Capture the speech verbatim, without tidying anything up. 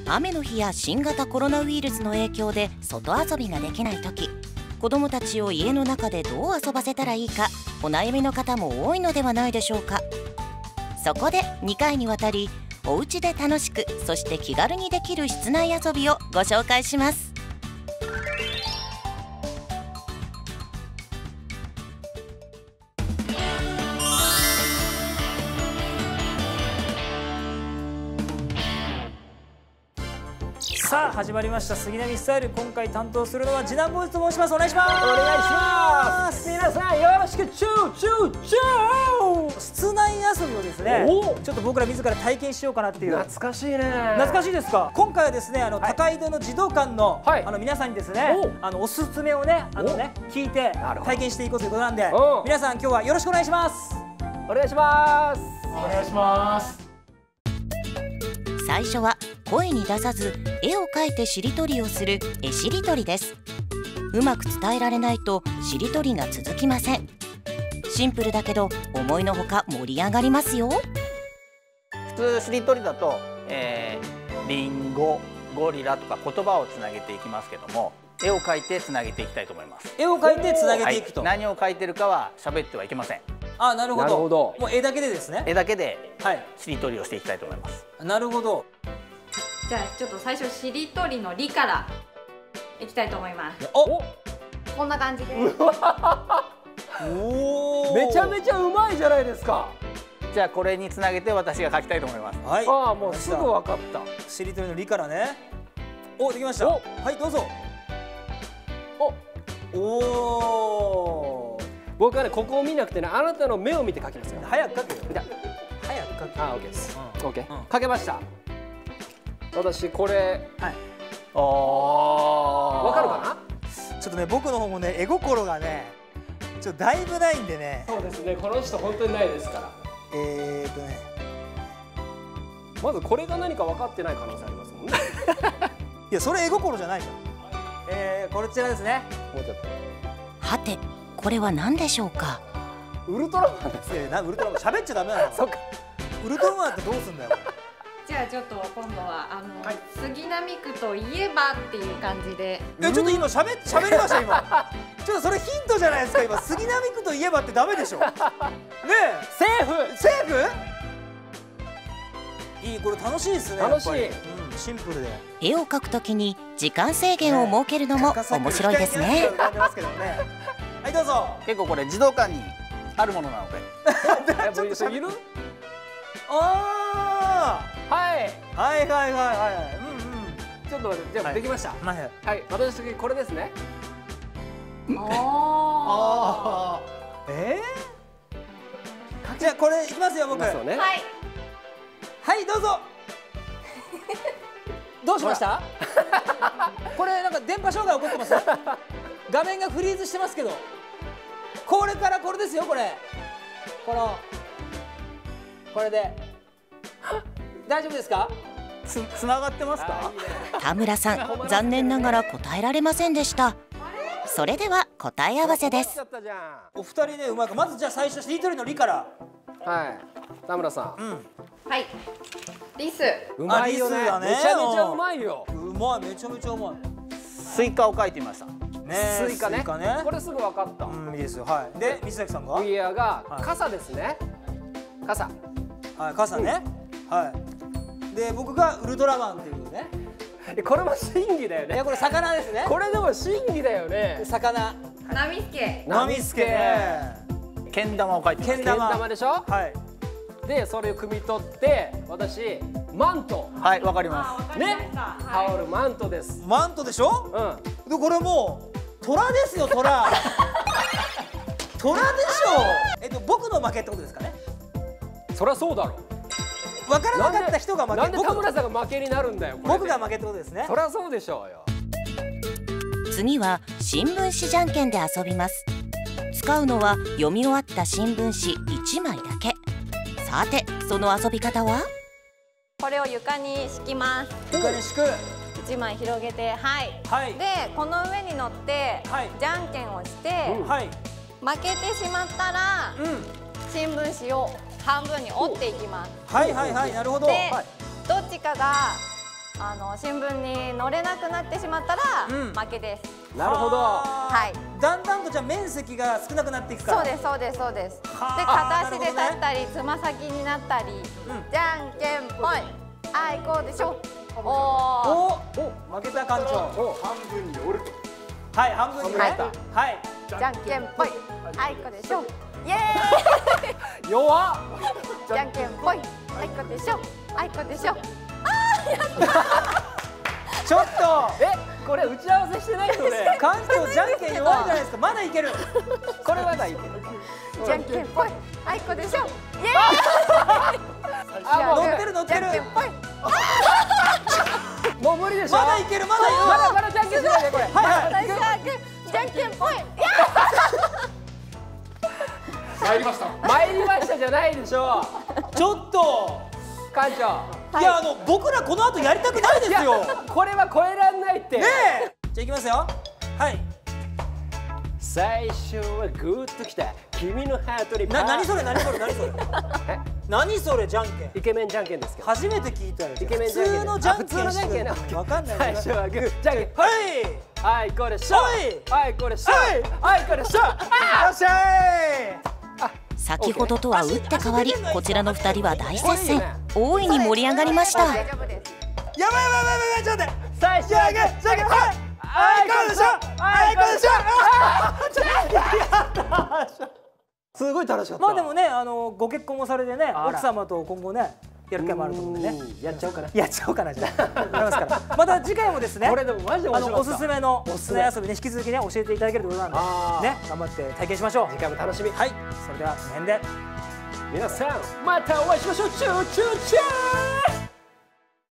雨の日や新型コロナウイルスの影響で外遊びができない時、子どもたちを家の中でどう遊ばせたらいいかお悩みの方も多いのではないでしょうか。そこでにかいにわたりお家で楽しく、そして気軽にできる室内遊びをご紹介します。 さあ始まりました杉並スタイル。今回担当するのは次男坊主と申します。お願いします。 お願いします。皆さんよろしく。チューチューチュー。 室内遊びをですね、ちょっと僕ら自ら体験しようかなっていう。 懐かしいね。 懐かしいですか。今回はですね、あの、はい、高井戸の児童館の、はい、あの皆さんにですね、あのおすすめをね、あのね聞いて体験していこうということなんで、皆さん今日はよろしくお願いします。 お願いします。 お願いします。 最初は声に出さず絵を描いてしりとりをする絵しりとりです。うまく伝えられないとしりとりが続きません。シンプルだけど思いのほか盛り上がりますよ。 普通しりとりだと、えー、リンゴ、ゴリラとか言葉をつなげていきますけども、絵を描いてつなげていきたいと思います。 絵を描いてつなげていくと、 はい、何を描いてるかは喋ってはいけません。 あ、なるほど。ほどもう絵だけでですね。 絵だけでしりとりをしていきたいと思います。 はい、なるほど。 じゃあちょっと最初しりとりの「り」からいきたいと思います。 お、 こんな感じで。 おお、めちゃめちゃうまいじゃないですか。 じゃあこれにつなげて私が描きたいと思います。 はい。 ああ、もうすぐ分かった。 しりとりの「り」からね。お、できました。はい、どうぞ。お、おお。 僕はね、ここを見なくてね、あなたの目を見て描きますよ。 早く描けよ。早く描け。 あ、オッケーです。オッケー。描けました。私これ、はい、ああ、わかるかな。 ちょっとね、僕の方もね、絵心がねちょっとだいぶないんでね。 そうですね、この人本当にないですから。 えーっとね、 まずこれが何か分かってない可能性ありますもんね。 いや、それ絵心じゃないじゃん。えー、こちらですね。 もうちょっと。 はて、これは何でしょうか。 ウルトラマンです。 えー、な、ウルトラマン喋っちゃダメなの。 そっか。 ウルトラマンってどうすんだよ。 じゃあちょっと今度はあの、はい、杉並区といえばっていう感じで。 え、ちょっと今しゃべ喋りました今。ちょっとそれヒントじゃないですか今。杉並区といえばってダメでしょ。ねえ、 セーフセーフ。いい、これ楽しいですね。 楽しい。 うん、シンプルで。 絵を描くときに時間制限を設けるのも面白いですね。 はい、どうぞ。 結構これ児童館にあるものなので。 ちょっといる？ ああ。はい、はいはいはいはい。うんうん。 ちょっと待って、じゃあできました。 はい。 はい、私次これですね。 ああ。ええ。じゃあこれいきますよ僕。はい。 はい。 はい、どうぞ。どうしました？これなんか電波障害起こってます？画面がフリーズしてますけど。これからこれですよこれ。このこれで。大丈夫ですか？ つ、つながってますか？ 田村さん、残念ながら答えられませんでした。それでは答え合わせです。 お二人ね、うまく、まずじゃあ最初しりとりの「り」から。 はい、田村さん。うん。 はい。リス。 うまいよね。めちゃめちゃうまいよ。 うまい、めちゃめちゃうまい。 スイカを描いてみました。 ね、 スイカね。これすぐ分かった。 うん、いいですよ。はい。で、水崎さんが。 ウィアが傘ですね。傘。 はい、傘ね。はい。で、僕がウルトラマンっていうね。 これも審議だよね。 いや、これ魚ですね。 これでも審議だよね。 魚。 ナミスケ。 ナミスケ。 けん玉を描いてます。 けん玉でしょ。 はい。 で、それを汲み取って私マント。 はい、わかります。 ね。羽織るマントです。 マントでしょ。うん。で、これもう虎ですよ、虎。虎でしょ。えっと、僕の負けってことですかね。 そりゃそうだろ。 分からなかった人が負け。 なんで田村さんが負けになるんだよ。 僕が負けってことですね。 そりゃそうでしょうよ。 次は新聞紙じゃんけんで遊びます。使うのは読み終わった新聞紙いちまいだけ。さて、その遊び方は？ これを床に敷きます。 床に敷く。 いちまい広げて、はい。 はい。 で、この上に乗って、はい、じゃんけんをして、はい、負けてしまったら、うん、新聞紙を半分に折っていきます。 はいはいはい、なるほど。 で、どっちかがあの新聞に載れなくなってしまったら負けです。 なるほど。 はい。だんだんとじゃあ面積が少なくなっていくから。 そうですそうですそうです。で片足で立ったりつま先になったり、じゃんけんぽい。あいこうでしょ。おおお負けた館長。 半分に折ると。 はい半分に折った。はい。 じゃんけんぽい。あいこでしょ。イエーイ。 弱っ。 じゃんけんぽい。あいこでしょ。あいこでしょ。 ちょっとえこれ打ち合わせしてないのね。 館長じゃんけん弱いじゃないですか。まだいける。 これまだいける。 じゃんけんぽい。あいこでしょ。イエーイ。 あ乗ってる乗ってる。 じゃんけんぽい。 もう無理でしょ。 まだいけるまだいける。 まだまだじゃんけんしないでこれ。 はいはい。 じゃんけんぽい。 参りました。 参りましたじゃないでしょ。 ちょっと館長。 いやあの僕らこの後やりたくないですよ。 これは超えらんないって。 ねえ。じゃあいきますよ。はい。 最初はグッときた君のハートにな何それ何それ何それ。え何それじゃんけん。 イケメンじゃんけんですけど。 初めて聞いたよ。 イケメンじゃんけん。 普通のじゃんけん。 普通のじゃんけんね。 わかんない。 最初はグーじゃんけん。 はい。 はいこれしょ。はいこれしょ。はいこれしょ。 よっしゃい。 先ほどとは打って変わり、こちらのふたりは大接戦。大いに盛り上がりました。 大丈夫です。 やばいやばいやばいやばいちょっと待って。 最初はグーじゃんけん。はい。 あいこでしょ。あいこでしょ。 すごい楽しかった。 まあでもねあのご結婚もされてね奥様と今後ねやる気もあると思うんでね。 やっちゃおうかな。 やっちゃおうかなじゃあ。やりますから。また次回もですね。 これでもマジで面白かった。 おすすめの砂遊びね引き続きね教えていただけるということなんでね頑張って体験しましょう。 次回も楽しみ。 はい。それではこの辺で皆さんまたお会いしましょう。チューチューチュー。